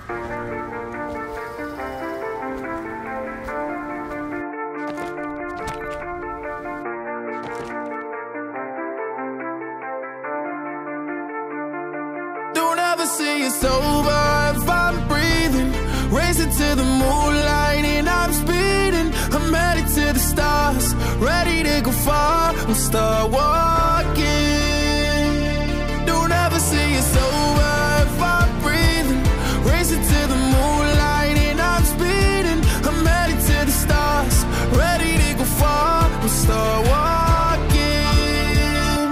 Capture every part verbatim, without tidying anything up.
Don't ever say it's over if I'm breathing. Racing to the moonlight and I'm speeding. I'm headed to the stars, ready to go far and start walking. Don't ever say it's over if I'm breathing. Racing to the moonlight and I'm speeding. I'm headed to the stars, ready to go far and start walking.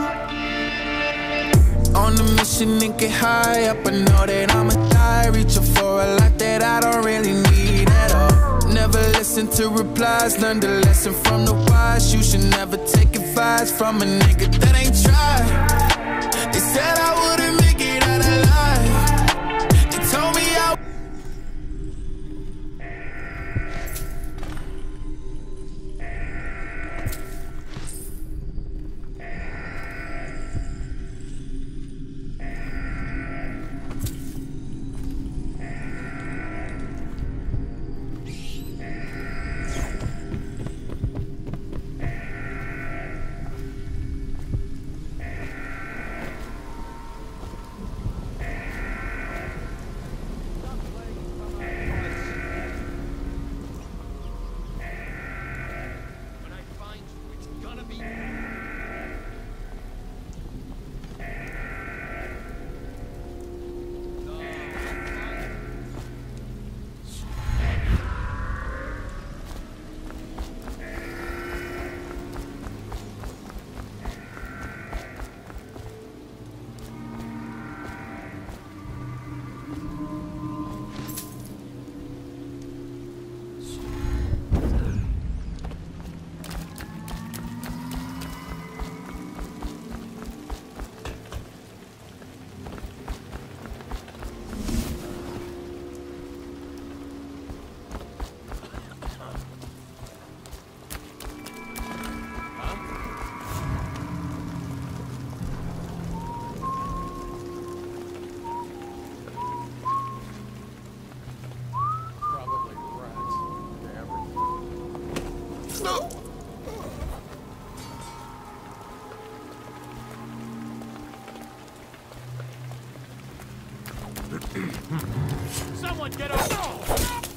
On a mission and get high up, I know that I'ma die. Reaching for a life that I don't really need at all. Never listen to replies, learn the lesson from the wise. You should never take advice from a nigga that ain't tried. They said I wouldn't make it out alive. They told me I Someone get up!